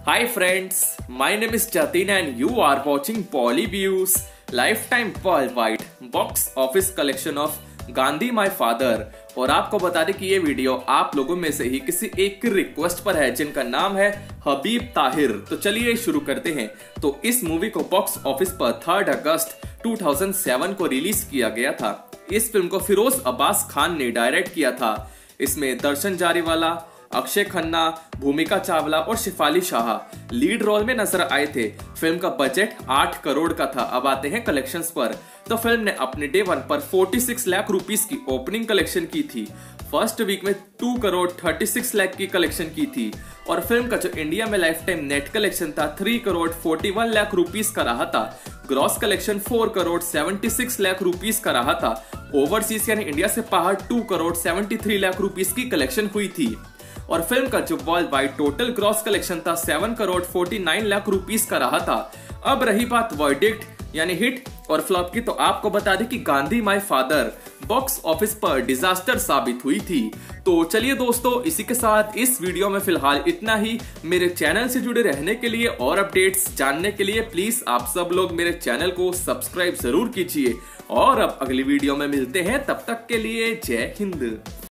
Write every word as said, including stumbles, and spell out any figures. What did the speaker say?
Hi friends, my name is Jatin and you are watching Polyviews Lifetime Worldwide Box Office Collection of Gandhi my father. और आपको बता दें कि ये video आप लोगों में से ही किसी एक की रिक्वेस्ट पर है जिनका नाम है हबीब ताहिर। तो चलिए शुरू करते हैं। तो इस मूवी को बॉक्स ऑफिस पर थर्ड अगस्त दो हज़ार सात को रिलीज किया गया था। इस फिल्म को फिरोज अब्बास खान ने डायरेक्ट किया था। इसमें दर्शन जारीवाला, अक्षय खन्ना, भूमिका चावला और शिफाली शाह लीड रोल में नजर आए थे। फिल्म का बजट आठ करोड़ का था। अब आते हैं कलेक्शंस पर। तो फिल्म ने अपने डे वन पर छियालीस लाख रुपीस की ओपनिंग कलेक्शन की थी। फर्स्ट वीक में दो करोड़ छत्तीस लाख की कलेक्शन की थी और फिल्म का जो इंडिया में लाइफ टाइम नेट कलेक्शन था तीन करोड़ इकतालीस लाख रुपीस का रहा था। ग्रॉस कलेक्शन चार करोड़ छिहत्तर लाख रुपीस का रहा था। ओवरसीज यानी इंडिया से बाहर दो करोड़ तिहत्तर लाख रुपीस की कलेक्शन हुई थी और फिल्म का जो worldwide total gross collection था सात करोड़ उनचास लाख रुपीस का रहा था। अब रही बात वर्डिक्ट यानी हिट और फ्लॉप की, तो आपको बता दें कि Gandhi my father box office पर डिजास्टर साबित हुई थी। तो चलिए दोस्तों, इसी के साथ इस वीडियो में फिलहाल इतना ही। मेरे चैनल से जुड़े रहने के लिए और अपडेट्स जानने के लिए प्लीज आप सब लोग मेरे चैनल को सब्सक्राइब जरूर कीजिए और अब अगली वीडियो में मिलते हैं। तब तक के लिए जय हिंद।